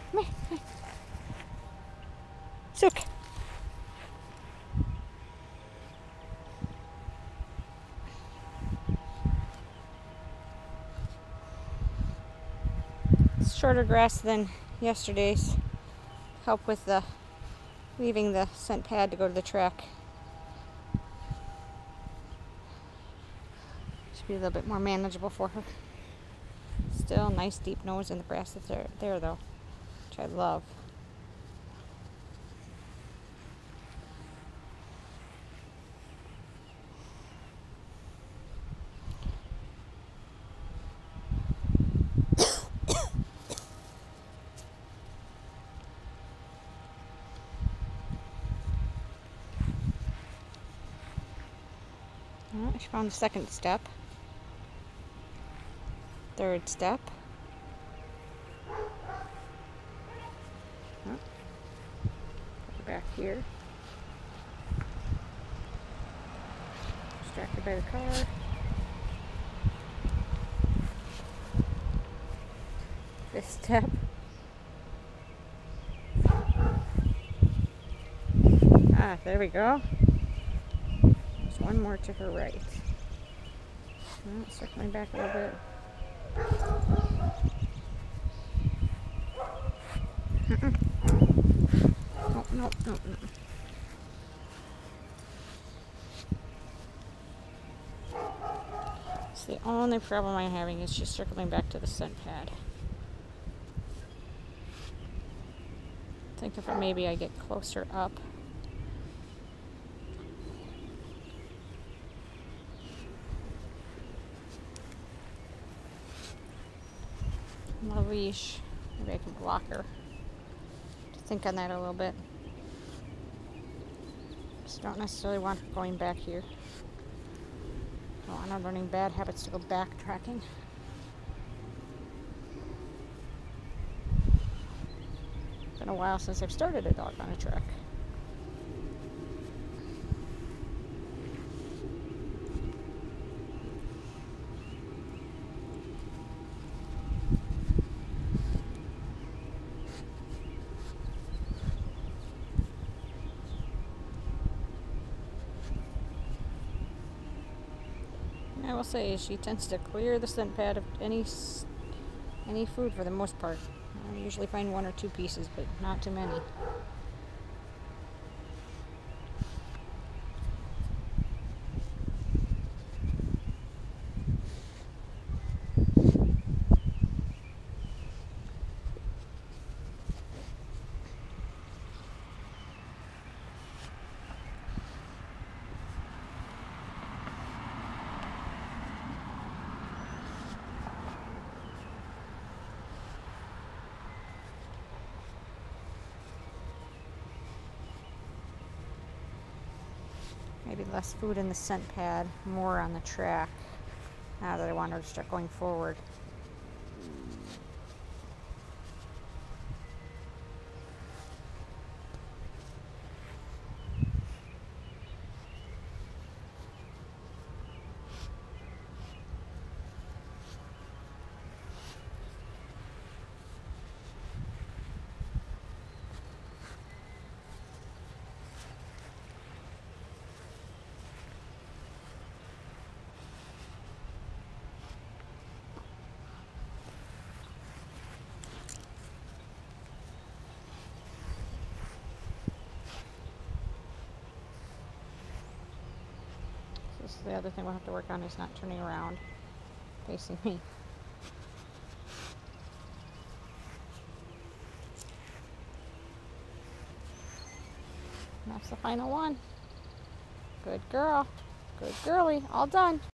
Come here. Sook. It's shorter grass than yesterday's. Help with the leaving the scent pad to go to the track. Should be a little bit more manageable for her. Still nice deep nose in the grass that's there though, which I love. She found the second step. Third step. Back here. Distracted by the car. This step. There we go. There's one more to her right. Circling back a little bit. No. So the only problem I'm having is just circling back to the scent pad. Think if maybe I get closer up. My leash. Maybe I can block her. To think on that a little bit. Just don't necessarily want her going back here. I don't want her learning bad habits to go backtracking. It's been a while since I've started a dog on a track. I will say she tends to clear the scent pad of any food for the most part. I usually find one or two pieces, but not too many. Maybe less food in the scent pad, more on the track. Now that I want her to start going forward. This is the other thing we'll have to work on, is not turning around, facing me. And that's the final one. Good girl. Good girly. All done.